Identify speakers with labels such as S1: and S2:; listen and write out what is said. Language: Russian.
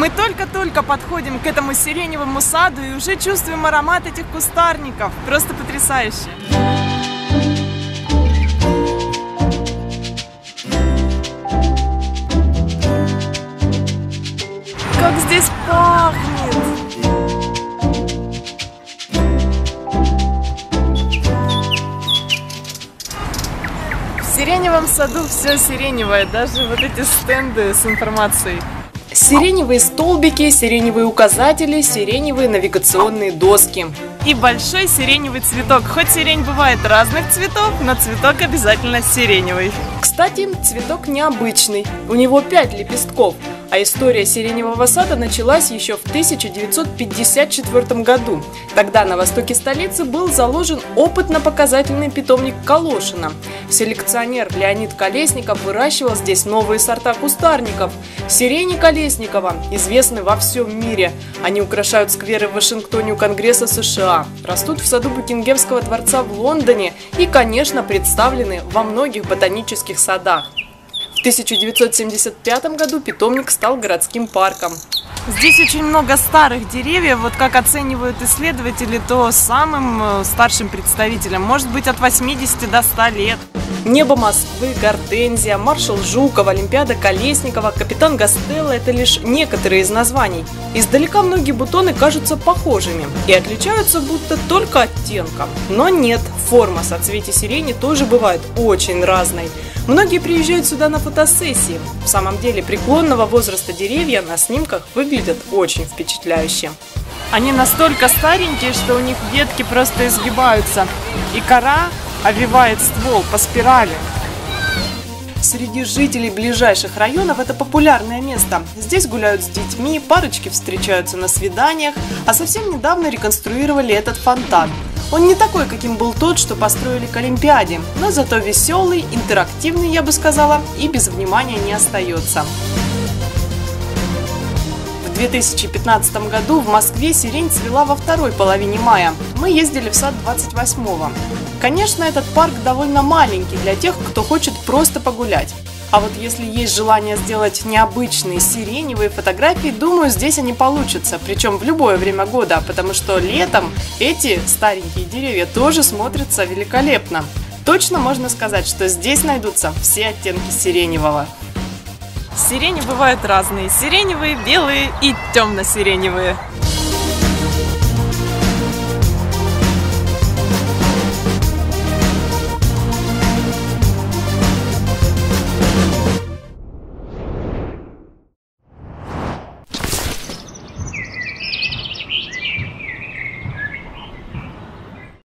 S1: Мы только-только подходим к этому сиреневому саду и уже чувствуем аромат этих кустарников. Просто потрясающе. Как здесь пахнет! В сиреневом саду все сиреневое, даже вот эти стенды с информацией. Сиреневые столбики, сиреневые указатели, сиреневые навигационные доски. И большой сиреневый цветок. Хоть сирень бывает разных цветов, но цветок обязательно сиреневый. Кстати, цветок необычный. У него 5 лепестков. А история сиреневого сада началась еще в 1954 году. Тогда на востоке столицы был заложен опытно-показательный питомник Колошина. Селекционер Леонид Колесников выращивал здесь новые сорта кустарников. Сирени Колесникова известны во всем мире. Они украшают скверы в Вашингтоне у Конгресса США, растут в саду Букингемского дворца в Лондоне и, конечно, представлены во многих ботанических садах. В 1975 году питомник стал городским парком. Здесь очень много старых деревьев, вот как оценивают исследователи, то самым старшим представителем может быть от 80 до 100 лет. Небо Москвы, Гортензия, маршал Жуков, Олимпиада Колесникова, капитан Гастелло – это лишь некоторые из названий. Издалека многие бутоны кажутся похожими и отличаются будто только оттенком. Но нет, форма соцветий сирени тоже бывает очень разной. Многие приезжают сюда на фотосессии. В самом деле преклонного возраста деревья на снимках выглядят очень впечатляюще. Они настолько старенькие, что у них ветки просто изгибаются, и кора овивает ствол по спирали. Среди жителей ближайших районов это популярное место. Здесь гуляют с детьми, парочки встречаются на свиданиях, а совсем недавно реконструировали этот фонтан. Он не такой, каким был тот, что построили к Олимпиаде, но зато веселый, интерактивный, я бы сказала, и без внимания не остается. В 2015 году в Москве сирень цвела во второй половине мая. Мы ездили в сад 28-го. Конечно, этот парк довольно маленький для тех, кто хочет просто погулять. А вот если есть желание сделать необычные сиреневые фотографии, думаю, здесь они получатся, причем в любое время года, потому что летом эти старенькие деревья тоже смотрятся великолепно. Точно можно сказать, что здесь найдутся все оттенки сиреневого. Сирени бывают разные – сиреневые, белые и темно-сиреневые.